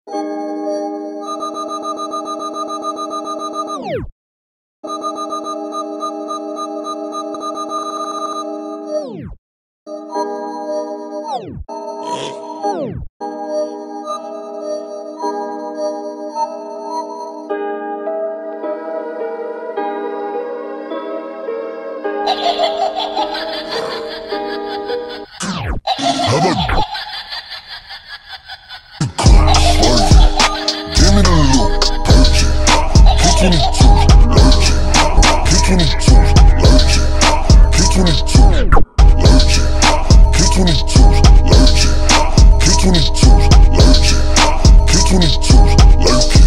How about give me the loot, purchase. K22, lurching. K22, lurching. K22, lurching. K22, lurching. K22, lurching. K22, lurking.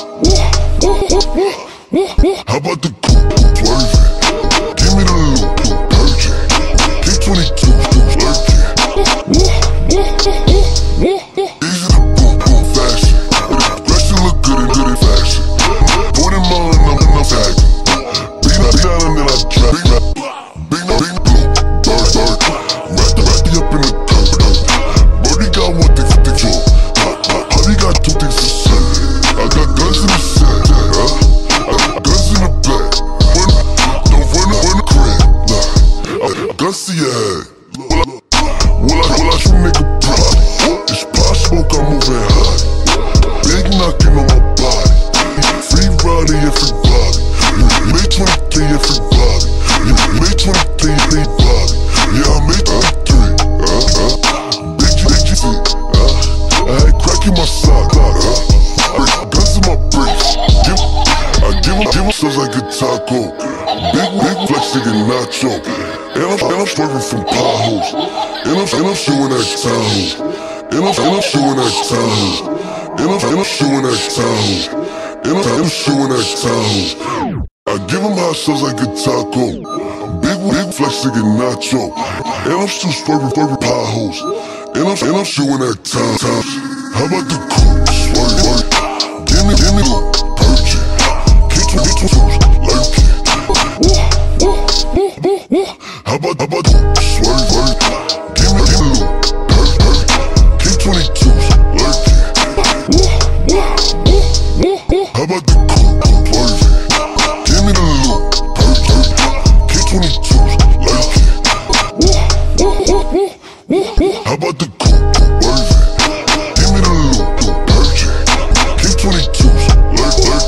How about the coupe, swerving? Give me the loot, purchase. K22, lurking. Easy to boom, fashion. Dressing look good and good in fashion. 40 mile and I'm tagging. Beat down and then I trap. Big blue, bird. Wrapped up in the dirt. Birdie got one thing for the joke. Honey got two things to say. I got guns in the set, I got guns in the back. Don't run the crib, nah. Guns to your head. Will I shoot nigga pride? It's pop smoke, I'm moving high. Big knocking on my body. Free Roddy, everybody. May 23, everybody. May 23, everybody. Yeah, I made 23. Big GC. I had crack in my sock. Guns in my briefs. I give them sounds like a taco. Big flex nigga nacho. And I'm swerving from potholes. And I'm shooting at townhomes. And I'm shooting at townhomes. And I'm shooting at townhomes. And I'm shooting at townhomes. I give them hot sauce like a taco. Big flex nigga nacho. And I'm still swerving potholes. And I'm shooting at townhomes. How about the coupe, swerve? Give me the purchase. K22, lurking. How about the swerve? Give me the purchase. K22, lurking. How about the coupe, swerve? Give me the purchase. K22, lurking. How about the coupe, swerve? Give me the purchase. K22, lurking.